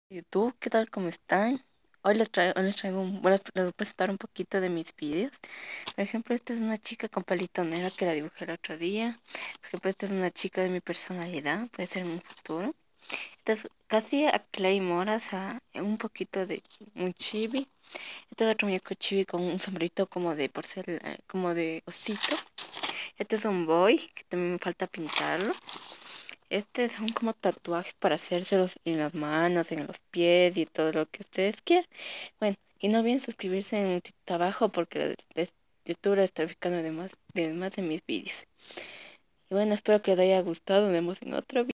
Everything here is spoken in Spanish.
YouTube, ¿qué tal? ¿Cómo están? Les voy a presentar un poquito de mis vídeos. Por ejemplo, esta es una chica con palito negro que la dibujé el otro día. Por ejemplo, esta es una chica de mi personalidad, puede ser en un futuro. Esta es casi a Clay Moras, un poquito de un chibi. Este es otro muñeco chibi con un sombrerito como de porcelana, como de osito. Este es un boy, que también me falta pintarlo. Este son como tatuajes para hacérselos en las manos, en los pies y todo lo que ustedes quieran. Bueno, y no olviden suscribirse en el abajo porque YouTube lo está fijando de más de mis vídeos. Y bueno, espero que les haya gustado. Nos vemos en otro video.